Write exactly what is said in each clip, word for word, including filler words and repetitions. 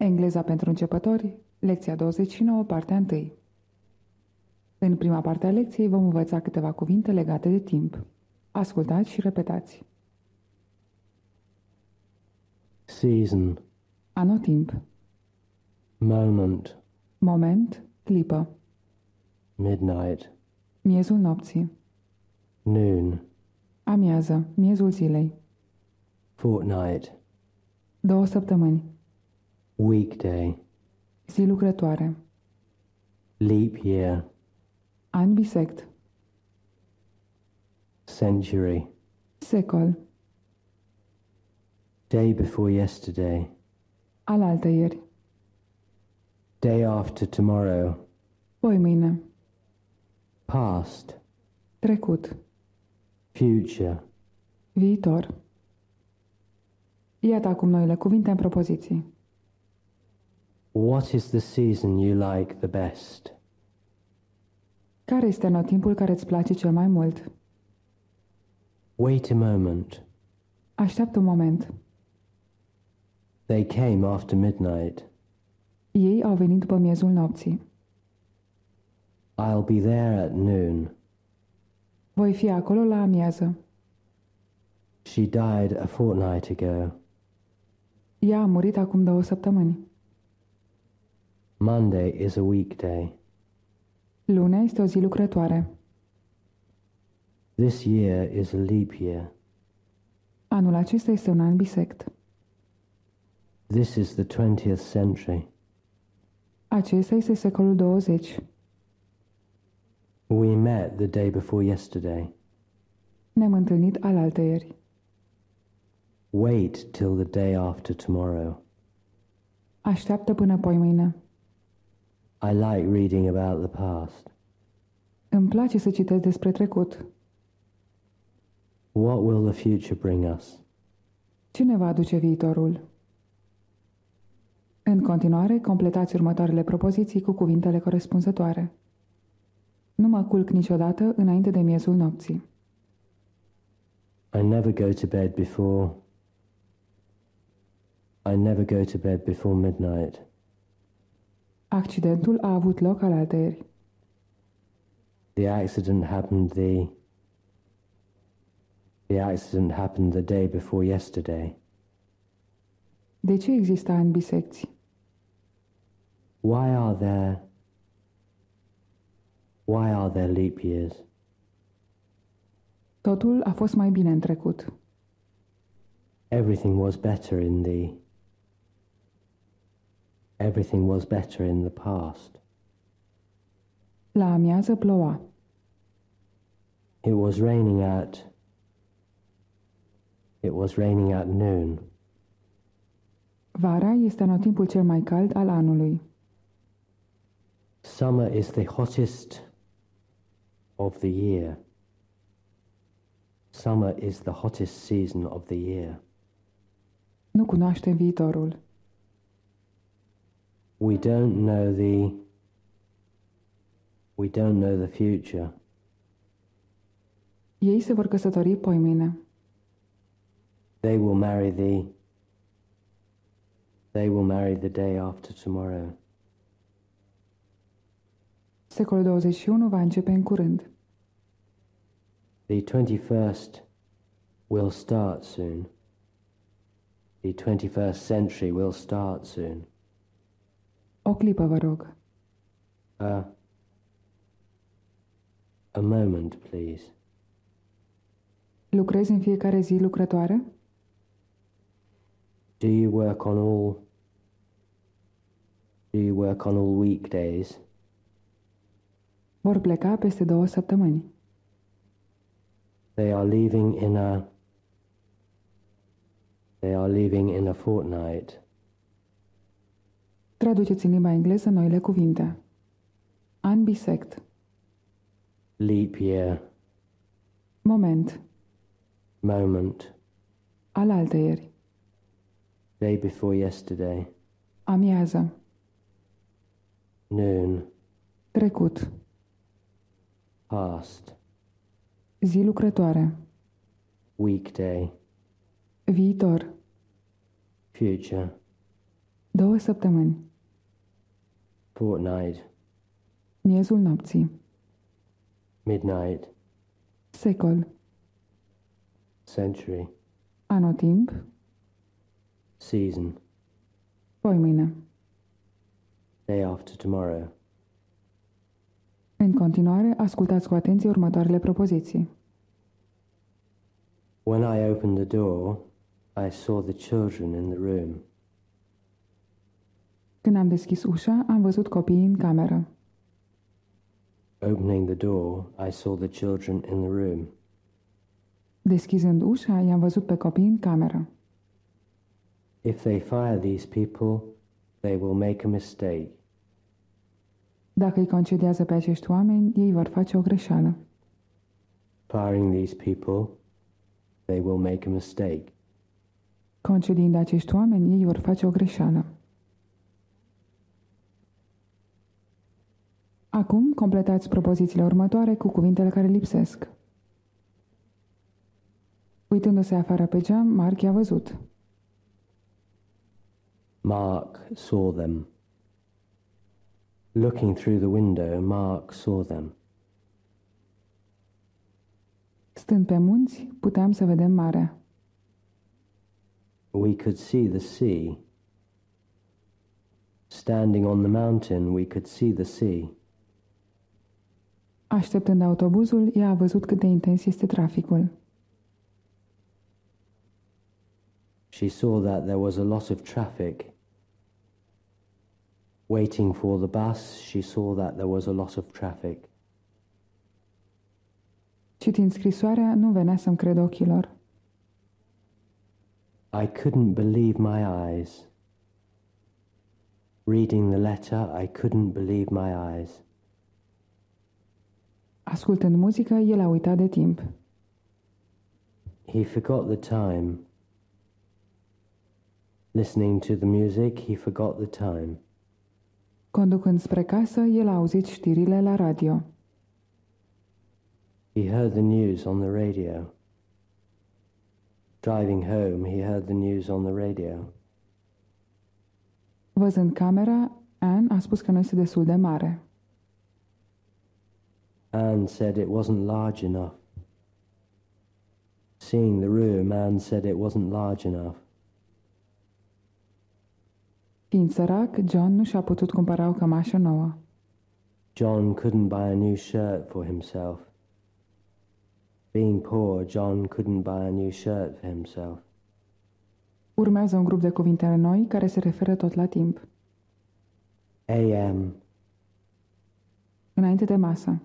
Engleza pentru începători, lecția douăzeci și nouă, partea unu. În prima parte a lecției vom învăța câteva cuvinte legate de timp. Ascultați și repetați. Season, Anotimp, moment, moment, clipă, midnight, miezul nopții, noon, amiază, miezul zilei, fortnight, două săptămâni, weekday, zi lucrătoare, leap year, an bisect, century, secol, day before yesterday, alaltăieri, day after tomorrow, poimâine, past, trecut, future. viitor. Iată acum noile cuvinte în propoziții. What is the season you like the best? Care este anotimpul care îți place cel mai mult? Wait a moment. Așteaptă un moment. They came after midnight. Ei au venit după miezul nopții. I'll be there at noon. Voi fi acolo la amiază. She died a fortnight ago. Ea a murit acum două săptămâni. Monday is a weekday. Lunea este o zi lucrătoare. This year is a leap year. Anul acesta este un an bisect. This is the twentieth century. Acesta este secolul douăzeci. We met the day before yesterday. Ne-am întâlnit alaltăieri. Wait till the day after tomorrow. Așteaptă până poimâine. I like reading about the past. Îmi place să citesc despre trecut. What will the future bring us? Ce ne va aduce viitorul? În continuare, completați următoarele propoziții cu cuvintele corespunzătoare. Nu mă culc niciodată înainte de miezul nopții. I never go to bed before. I never go to bed before midnight. Accidentul a avut loc alaltăieri. The accident happened the The accident happened the day before yesterday. De ce există ani bisecți? Why are there Why are there leap years? Totul a fost mai bine în trecut. Everything was better in the Everything was better in the past. La amiază ploua. It was raining at It was raining at noon. Vara este anotimpul cel mai cald al anului. Summer is the hottest of the year. Summer is the hottest season of the year. Nu cunoaștem viitorul. We don't know the We don't know the future. Ei se vor căsători poimâine. They will marry the They will marry the day after tomorrow. Secolul douăzeci și unu va începe în curând. The twenty-first will start soon. The twenty-first century will start soon. O clipă, vă rog. A A moment, please. Lucrezi în fiecare zi lucrătoare? Do you work on all Do you work on all weekdays? Vor pleca peste două săptămâni. They are leaving in a They are leaving in a fortnight. Traduceți în limba engleză noile cuvinte. An bisect. Leap year. Moment. Moment. Alaltăieri. Day before yesterday. Amiază. Noon. Trecut. Past. Zi lucrătoare. Weekday. Viitor. Future. Două săptămâni. Fortnight. Miezul nopții. Midnight. Secol. Century. Anotimp. Season. Poimâine. Day after tomorrow. În continuare, ascultați cu atenție următoarele propoziții. When I opened the door, I saw the children in the room. Când am deschis ușa, am văzut copiii în cameră. Opening the door, I saw the children in the room. Deschizând ușa, i-am văzut pe copii în cameră. If they fire these people, they will make a mistake. Dacă îi concedează pe acești oameni, ei vor face o greșeală. Firing these people, they will make a mistake. Concediind acești oameni, ei vor face o greșeală. Acum, completați propozițiile următoare cu cuvintele care lipsesc. Uitându-se afară pe geam, Mark i-a văzut. Mark saw them. Looking through the window, Mark saw them. Stând pe munți, puteam să vedem marea. We could see the sea. Standing on the mountain, we could see the sea. Așteptând autobuzul, ea a văzut cât de intens este traficul. She saw that there was a lot of traffic. Waiting for the bus, she saw that there was a lot of traffic. Citind scrisoarea, nu venea să-mi cred ochilor. I couldn't believe my eyes. Reading the letter, I couldn't believe my eyes. Ascultând muzică, el a uitat de timp. He forgot the time. Listening to the music, he forgot the time. Conducând spre casă, el a auzit știrile la radio. He heard the news on the radio. Driving home, he heard the news on the radio. Văzând camera, Anne a spus că nu este destul de mare. Anne said it wasn't large enough. Seeing the room, Anne said it wasn't large enough. Fiind sărac, John nu și-a putut cumpăra o cămașă nouă. John couldn't buy a new shirt for himself. Being poor, John couldn't buy a new shirt for himself. Urmează un grup de cuvinte noi care se referă tot la timp. A M. Înainte de masă.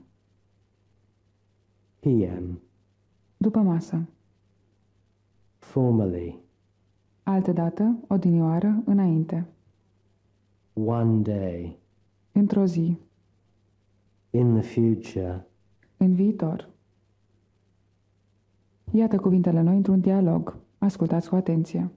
P M. După masă. Formerly. Altădată, odinioară, înainte. One day. Într-o zi. In the future. În viitor. Iată cuvintele noi într-un dialog. Ascultați cu atenție.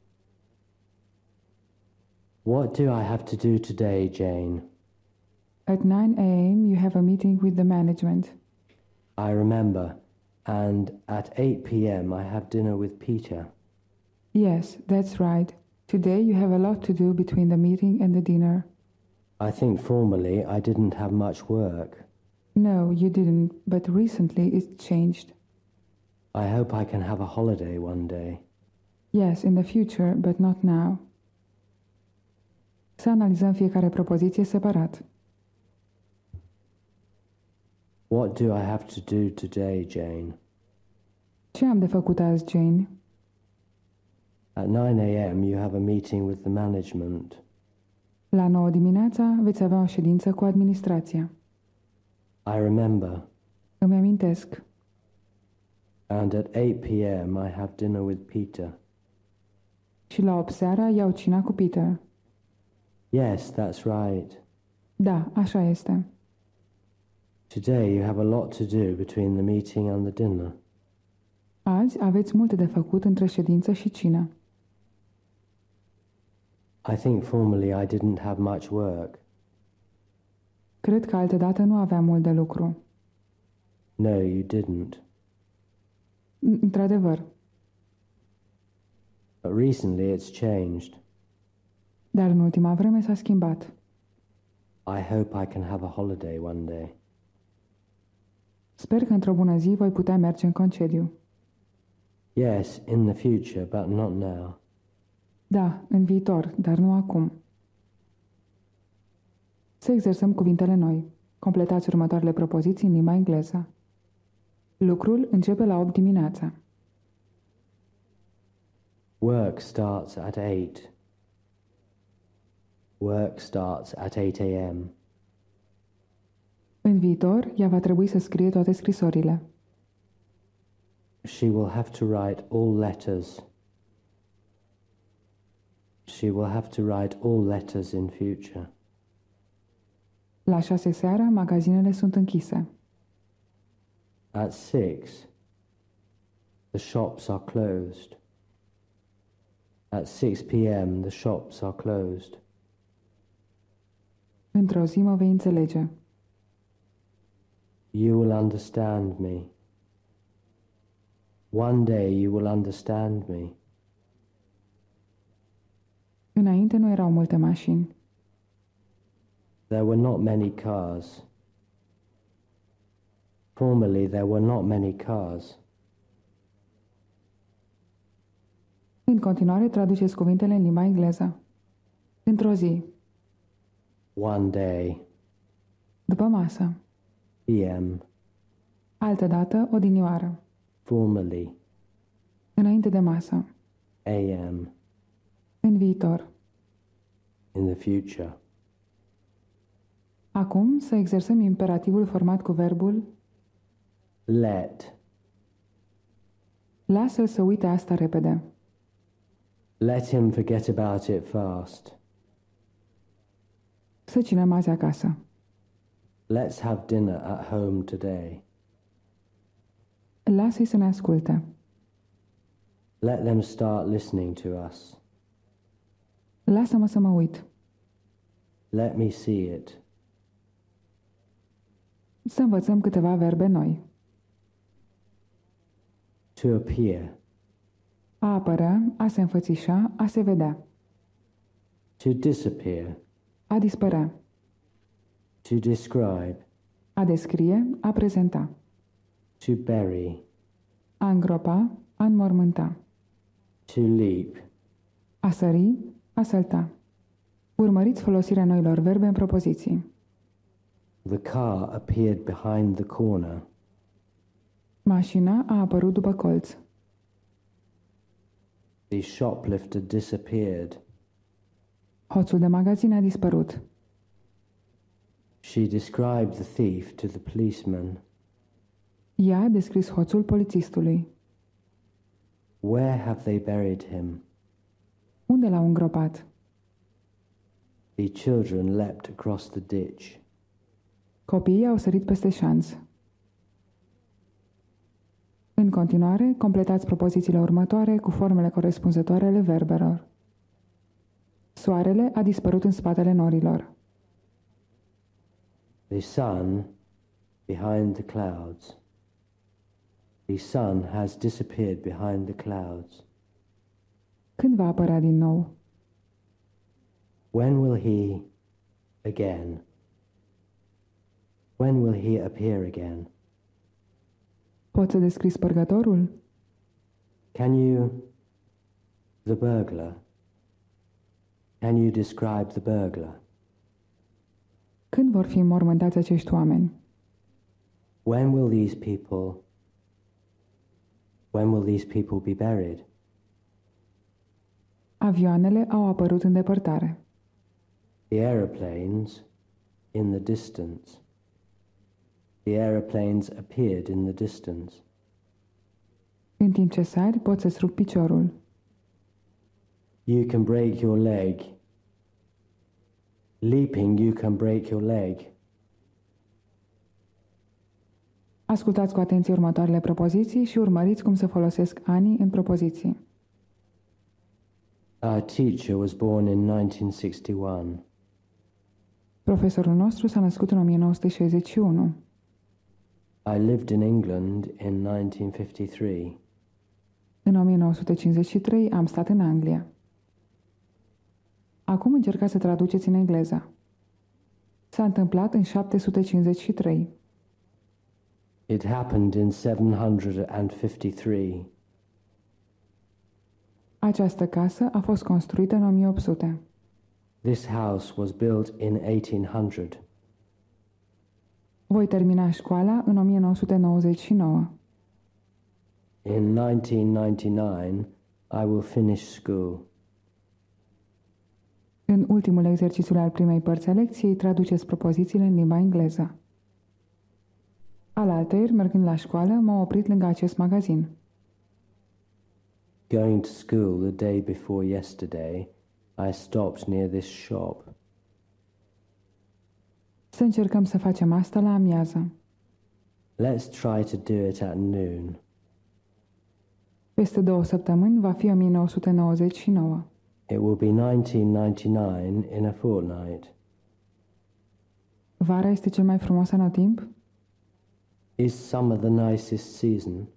What do I have to do today, Jane? At nine a m you have a meeting with the management. I remember. And at eight p m I have dinner with Peter. Yes, that's right. Today you have a lot to do between the meeting and the dinner. I think formerly I didn't have much work. No, you didn't, but recently it's changed. I hope I can have a holiday one day. Yes, in the future, but not now. Să analizăm fiecare propoziție separat. What do I have to do today, Jane? Ce am de făcut azi, Jane? At nine a m you have a meeting with the management. La nouă dimineața veți avea o ședință cu administrația. I remember. Îmi amintesc. And at eight p m I have dinner with Peter. Și la opt seara iau cina cu Peter. Yes, that's right. Da, așa este. Today you have a lot to do between the meeting and the dinner. Azi aveți multe de făcut între ședință și cină. I think formerly I didn't have much work. Cred că altădată nu aveam mult de lucru. No, you didn't. Într-adevăr. But recently it's changed. dar în ultima vreme s-a schimbat. I hope I can have a holiday one day. Sper că într-o bună zi voi putea merge în concediu. Yes, in the future, but not now. Da, în viitor, dar nu acum. Să exersăm cuvintele noi. Completați următoarele propoziții în limba engleză. Lucrul începe la opt dimineața. Work starts at eight. Work starts at eight a m. În viitor, ea va trebui să scrie toate scrisorile. She will have to write all letters. She will have to write all letters in future. La șase seara, magazinele sunt închise. At six, the shops are closed. At six p m, the shops are closed. Într-o zi mă vei înțelege. You will understand me. One day you will understand me. Înainte nu erau multe mașini. There were not many cars. Formerly there were not many cars. În continuare, traduceți cuvintele în limba engleză. Într-o zi. One day. După masă. P M. Altădată, odinioară. Formerly. Înainte de masă. A M. În viitor. In the future. Acum să exersăm imperativul format cu verbul Let. lasă-l să uite asta repede. Let him forget about it fast. Să cinem azi acasă. Let's have dinner at home today. Lasă-i să ne asculte. Let them start listening to us. Lasă-mă să mă uit. Let me see it. Să învățăm câteva verbe noi. To appear. A apărea, a se înfățișa, a se vedea. To disappear. A dispărea. To describe. A descrie, a prezenta. To bury. A îngropa, a înmormânta. To leap. A sări, a sălta. Urmăriți folosirea noilor verbe în propoziții. The car appeared behind the corner. Mașina a apărut după colț. The shoplifter disappeared. Hoțul de magazin a dispărut. She described the thief to the policeman. Ea a descris hoțul polițistului. Where have they buried him? Unde l-au îngropat? The children leapt across the ditch. Copiii au sărit peste șanț. În continuare, completați propozițiile următoare cu formele corespunzătoare ale verbelor. Soarele a dispărut în spatele norilor. The sun behind the clouds. The sun has disappeared behind the clouds. Când va apărea din nou? When will he again? When will he appear again? Poți să descrii spărgătorul? Can you, the burglar? Can you describe the burglar? Când vor fi înmormântați acești oameni? When will these people, when will these people be buried? Avioanele au apărut în depărtare. The aeroplanes in the distance. The aeroplanes appeared in the distance. În timp ce sari, poți să-ți rupi piciorul. You can break your leg. Leaping, you can break your leg. Ascultați cu atenție următoarele propoziții și urmăriți cum se folosesc anii în propoziții. Our teacher was born in nineteen sixty-one. Profesorul nostru s-a născut în o mie nouă sute șaizeci și unu. I lived in England in nineteen fifty-three. În o mie nouă sute cincizeci și trei am stat în Anglia. Acum încercați să traduceți în engleză. S-a întâmplat în șapte sute cincizeci și trei. It happened in seven hundred fifty-three. Această casă a fost construită în o mie opt sute. This house was built in eighteen hundred. Voi termina școala în o mie nouă sute nouăzeci și nouă. In nineteen ninety-nine, I will finish school. În ultimul exercițiu al primei părți a lecției, traduceți propozițiile în limba engleză. Alaltăieri, mergând la școală, m-am oprit lângă acest magazin. Going to school the day before yesterday, I stopped near this shop. Să încercăm să facem asta la amiază. Let's try to do it at noon. Peste două săptămâni va fi o mie nouă sute nouăzeci și nouă. It will be nineteen ninety-nine in a fortnight. Vara este cel mai frumos anotimp? Is summer the nicest season?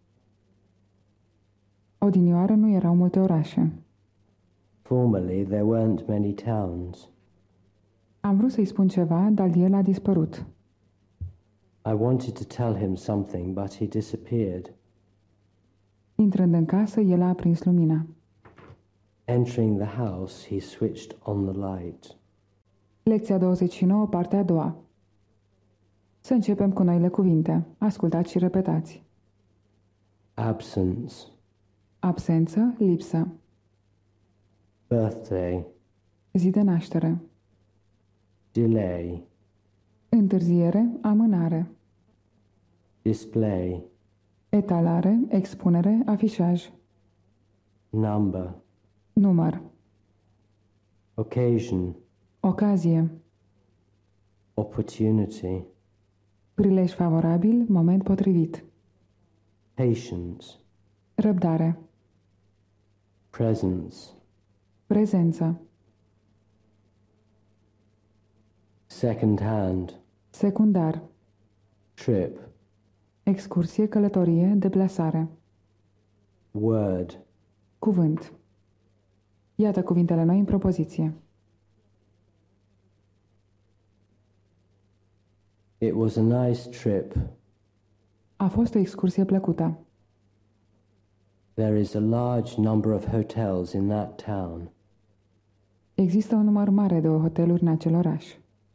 Odinioară nu erau multe orașe. Formerly there weren't many towns. Am vrut să-i spun ceva, dar el a dispărut. I wanted to tell him something, but he disappeared. Intrând în casă, el a aprins lumina. Entering the house, he switched on the light. Lecția douăzeci și nouă, partea a doua. Să începem cu noile cuvinte. Ascultați și repetați. Absence. Absență, lipsă. Birthday. Zi de naștere. Delay. Întârziere, amânare. Display. Etalare, expunere, afișaj. Number. Număr. Occasion. Ocazie. Opportunity. Prilej favorabil, moment potrivit. Patience. Răbdare. Presence. Prezență. Second hand. Secundar. Trip. Excursie, călătorie, deplasare. Word. Cuvânt. Iată cuvintele noi în propoziție. It was a nice trip. A fost o excursie plăcută. There is a large number of hotels in that town. Există un număr mare de hoteluri în acel oraș.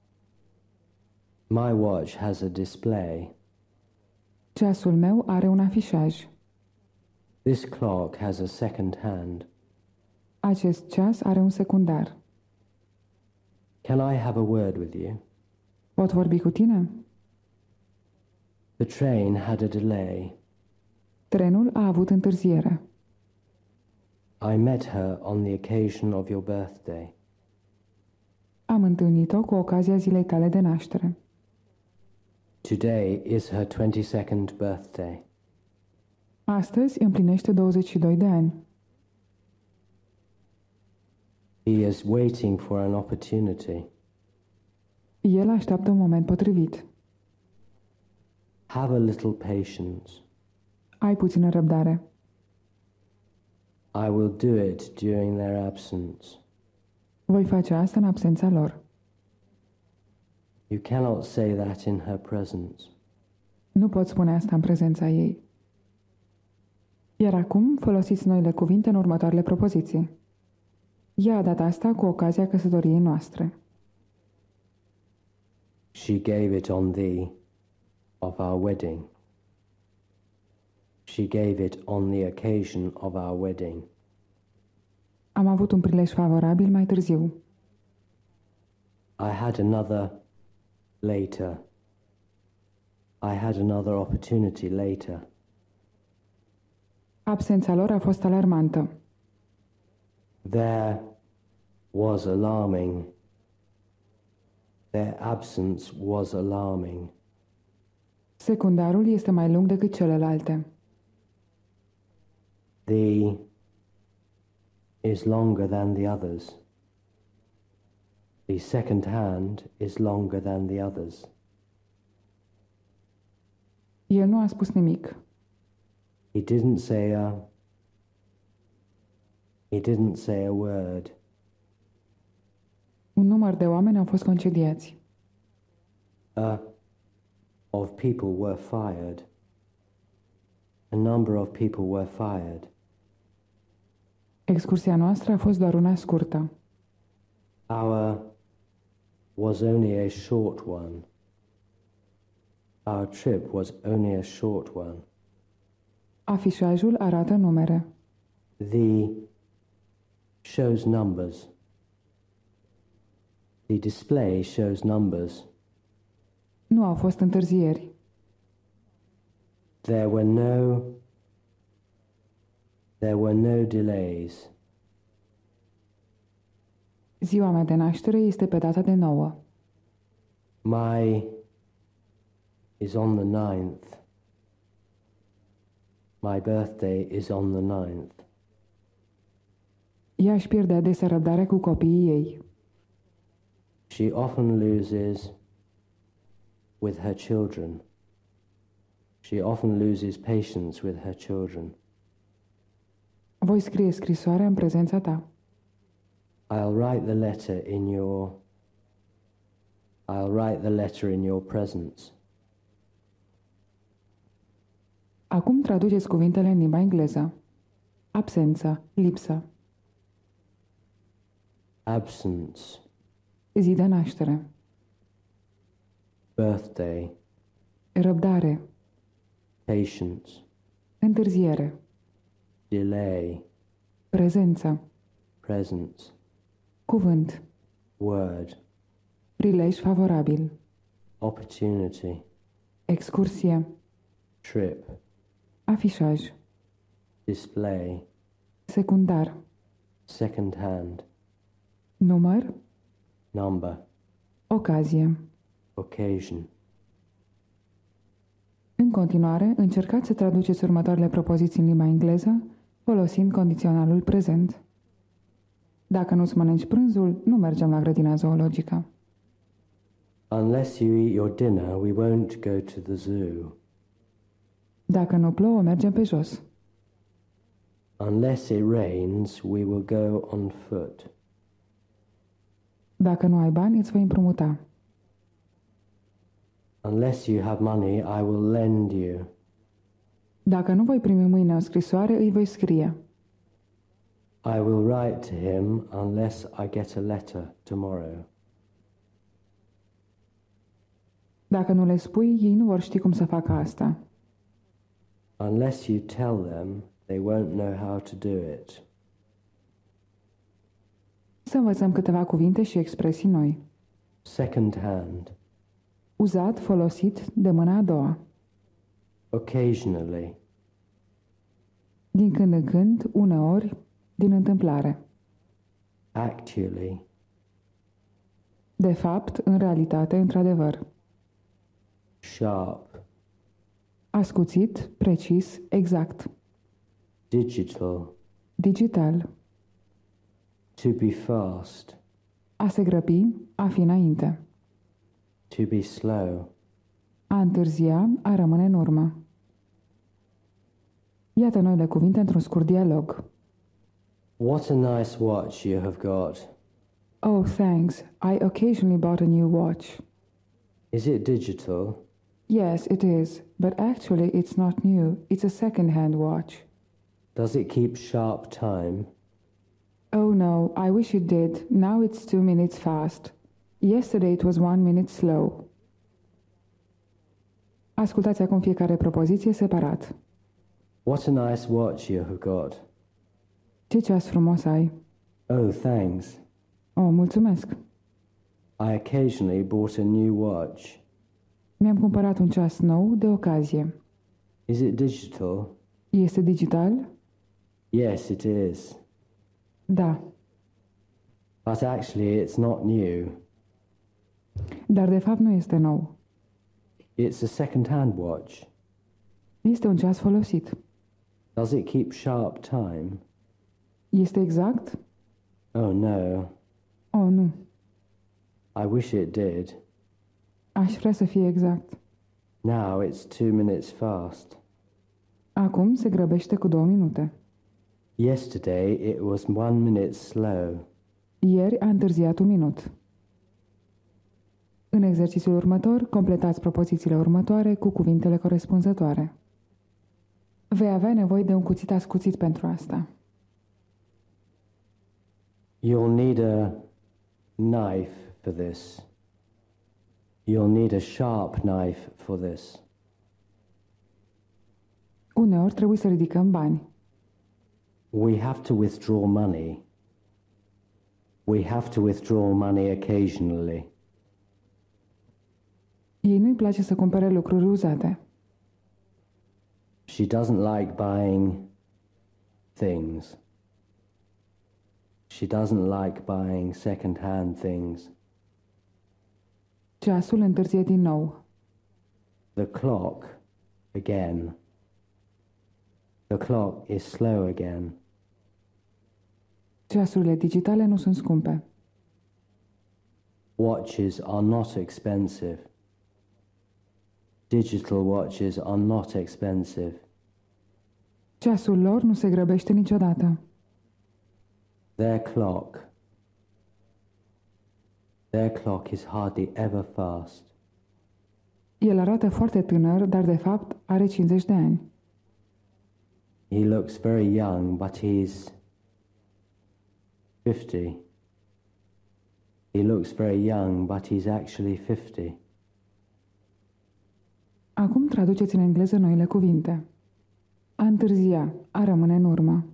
My watch has a display. Ceasul meu are un afișaj. This clock has a second hand. Acest ceas are un secundar. Can I have a word with you? Pot vorbi cu tine? The train had a delay. Trenul a avut întârziere. I met her on the occasion of your birthday. Am întâlnit-o cu ocazia zilei tale de naștere. Today is her twenty-second birthday. Astăzi împlinește douăzeci și doi de ani. He is waiting for an opportunity. El așteaptă un moment potrivit. Have a little patience. Ai puțină răbdare. I will do it during their absence. Voi face asta în absența lor. You cannot say that in her presence. Nu pot spune asta în prezența ei. Iar acum folosiți noile cuvinte în următoarele propoziții. Ea a dat asta cu ocazia căsătoriei noastre. She gave it on the of our wedding. She gave it on the occasion of our wedding. Am avut un prilej favorabil mai târziu. I had another later. I had another opportunity later. Absența lor a fost alarmantă. There was alarming. Their absence was alarming. Secundarul este mai lung decât celelalte. The is longer than the others. The second hand is longer than the others. El nu a spus nimic. He didn't say a He didn't say a word. număr de oameni au fost concediați. Uh, of people were fired. A number of people were fired. Excursia noastră a fost doar una scurtă. Our was only a short one. Our trip was only a short one. Afișajul arată numere. The shows numbers. The display shows numbers. Nu au fost întârzieri. There were no There were no delays. Ziua mea de naștere este pe data de nouă. My is on the ninth. My birthday is on the ninth. Ea își pierde adesea răbdarea cu copiii ei. She often loses with her children. She often loses patience with her children. Voi scrie scrisoarea în prezența ta. I'll write the letter in your I'll write the letter in your presence. Acum traduceți cuvintele în limba engleză. Absență, lipsă. Absence, Zi de naștere. birthday, Răbdare. patience, Întârziere. delay, Prezență. presence, Cuvânt. word, Prilej favorabil. opportunity, Excursie. trip, Afișaj. display, Secundar. second hand, Număr. number, Ocazie. occasion. În continuare, încercați să traduceți următoarele propoziții în limba engleză, folosind condiționalul prezent. Dacă nu-ți mănânci prânzul, nu mergem la grădina zoologică. Unless you eat your dinner, we won't go to the zoo. Dacă nu plouă, mergem pe jos. Unless it rains, we will go on foot. Dacă nu ai bani, îți voi împrumuta. Unless you have money, I will lend you. Dacă nu voi primi mâine o scrisoare, îi voi scrie. I will write to him unless I get a letter tomorrow. Dacă nu le spui, ei nu vor ști cum să facă asta. Unless you tell them, they won't know how to do it. Să învățăm câteva cuvinte și expresii noi. Second hand, Uzat, folosit, de mâna a doua. occasionally, Din când în când, uneori, din întâmplare. actually, De fapt, în realitate, într-adevăr. sharp, Ascuțit, precis, exact. digital, Digital. to be fast, A se grăbi, a fi înainte. to be slow, A întârzia, a rămâne în urmă. Iată noile cuvinte într-un scurt dialog. What a nice watch you have got. Oh, thanks. I occasionally bought a new watch. Is it digital? Yes, it is, but actually it's not new. It's a second-hand watch. Does it keep sharp time? Oh no, I wish it did. Now it's two minutes fast. Yesterday it was one minute slow. Ascultați acum fiecare propoziție separat. What a nice watch you have got. Ce ceas frumos ai. Oh, thanks. Oh, mulțumesc. I occasionally bought a new watch. Mi-am cumpărat un ceas nou de ocazie. Is it digital? Este digital? Yes, it is. Da. But actually, it's not new. Dar de fapt nu este nou. It's a second-hand watch. Este un ceas folosit. Does it keep sharp time? Este exact? Oh, no. Oh, nu. I wish it did. Aș vrea să fie exact. Now it's two minutes fast. Acum se grăbește cu două minute. Yesterday, it was one minute slow. Ieri a întârziat un minut. În exercițiul următor, completați propozițiile următoare cu cuvintele corespunzătoare. Vei avea nevoie de un cuțit ascuțit pentru asta. You'll need a knife for this. You'll need a sharp knife for this. Uneori trebuie să ridicăm bani. We have to withdraw money. We have to withdraw money occasionally. Ei nu-i place să cumpere lucruri uzate. She doesn't like buying things. She doesn't like buying second-hand things. Ceasul întârzie din nou. The clock, again. The clock is slow again. Ceasurile digitale nu sunt scumpe. Watches are not expensive. Digital watches are not expensive. Ceasul lor nu se grăbește niciodată. Their clock. Their clock is hardly ever fast. El arată foarte tânăr, dar de fapt are cincizeci de ani. He looks very young, but he's fifty. He looks very young, but he's actually fifty. Acum traduceți în engleză noile cuvinte. A întârzia, a rămâne în urmă.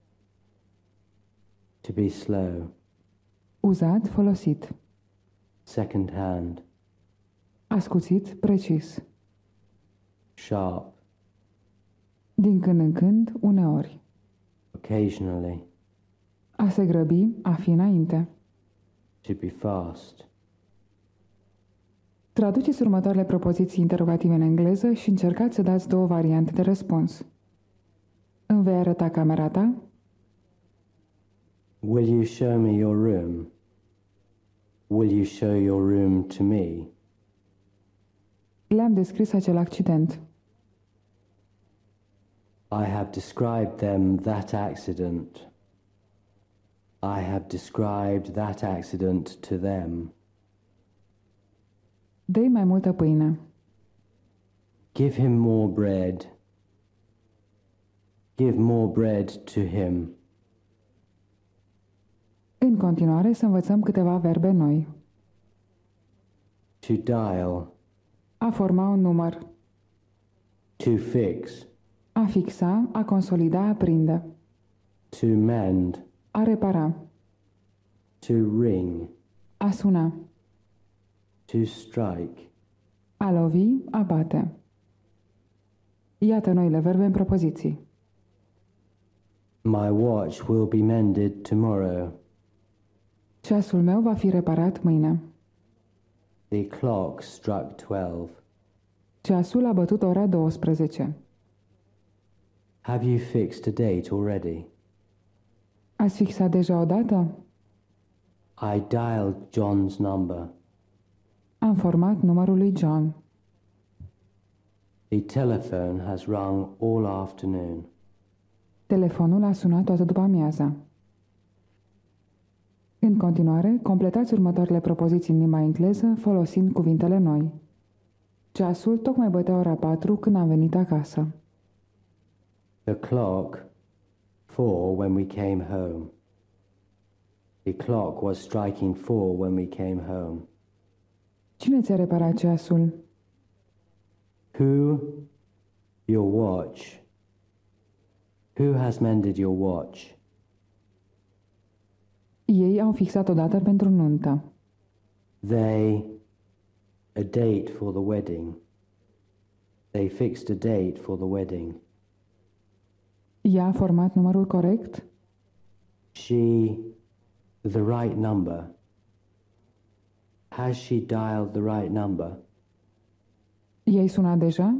To be slow. Uzat, folosit. Second hand. Ascuțit, precis. Sharp. Din când în când, uneori. Occasionally. A se grăbi, a fi înainte. To be fast. Traduceți următoarele propoziții interrogative în engleză și încercați să dați două variante de răspuns. Îmi vei arăta camera ta? Will you show me your room? Will you show your room to me? Le-am descris acel accident. I have described them that accident. I have described that accident to them. Dă-i mai multă pâine. Give him more bread. Give more bread to him. În continuare să învățăm câteva verbe noi. To dial. A forma un număr. To fix. A fixa, a consolida, a prinde. To mend. A repara. To ring. A suna. To strike. A lovi, a bate. Iată noile verbe în propoziții. My watch will be mended tomorrow. Ceasul meu va fi reparat mâine. The clock struck twelve. Ceasul a bătut ora douăsprezece. Have you fixed a date already? Ați fixat deja o dată? I dialed John's number. Am format numărul lui John. The telephone has rung all afternoon. Telefonul a sunat toată după amiaza. În continuare, completați următoarele propoziții în limba engleză folosind cuvintele noi. Ceasul tocmai bătea ora patru când am venit acasă. The clock, four when we came home. The clock was striking four when we came home. Cine ți-a reparat ceasul? Who? Your watch. Who has mended your watch? Ei au fixat o dată pentru nuntă. They, a date for the wedding. They fixed a date for the wedding. Ea a format numărul corect? She, the right number. Has she dialed the right number? Ei sunat deja?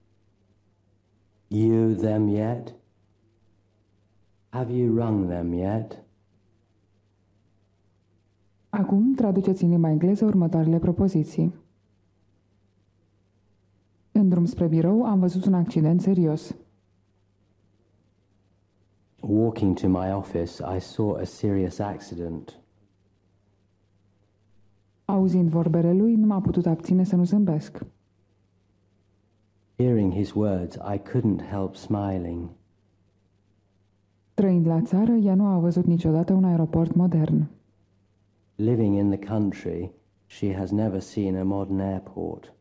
You them yet? Have you rung them yet? Acum traduceți în limba engleză următoarele propoziții. În drum spre birou am văzut un accident serios. Walking to my office, I saw a serious accident. Auzind vorbele lui, nu m-a putut abține să nu zâmbesc. Hearing his words, I couldn't help smiling. Trăind la țară, ea nu a văzut niciodată un aeroport modern. Living in the country, she has never seen a modern airport.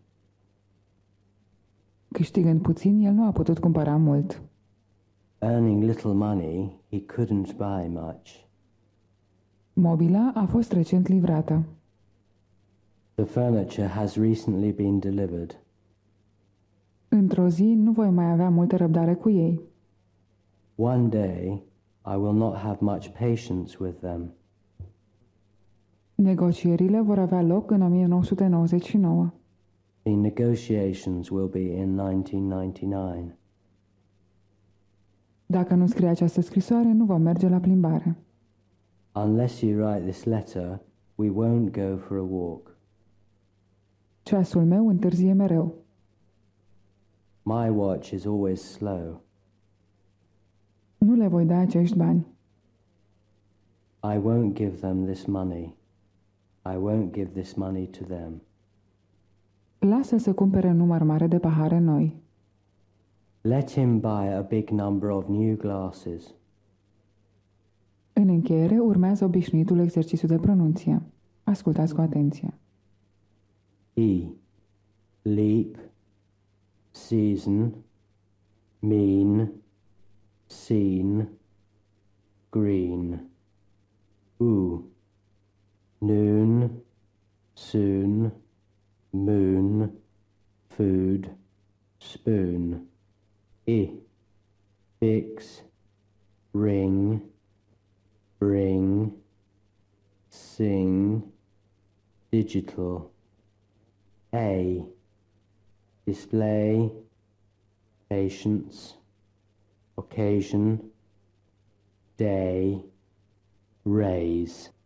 Câștigând puțin, el nu a putut cumpăra mult. Earning little money, he couldn't buy much. Mobila a fost recent livrată. The furniture has recently been delivered. Într-o zi nu voi mai avea multă răbdare cu ei. One day, I will not have much patience with them. Negocierile vor avea loc în o mie nouă sute nouăzeci și nouă. The negotiations will be in nineteen ninety-nine. Dacă nu scrie această scrisoare, nu vom merge la plimbare. Unless you write this letter, we won't go for a walk. Ceasul meu întârzie mereu. My watch is always slow. Nu le voi da acești bani. I won't give them this money. I won't give this money to them. Lasă să cumpere un număr mare de pahare noi. Let him buy a big number of new glasses. În încheiere urmează obișnuitul exercițiu de pronunție. Ascultați cu atenție. E, leap, season, mean, seen, green. U, noon, soon, moon, food, spoon. I, fix, ring, bring, sing, digital. A, display, patience, occasion, day, raise.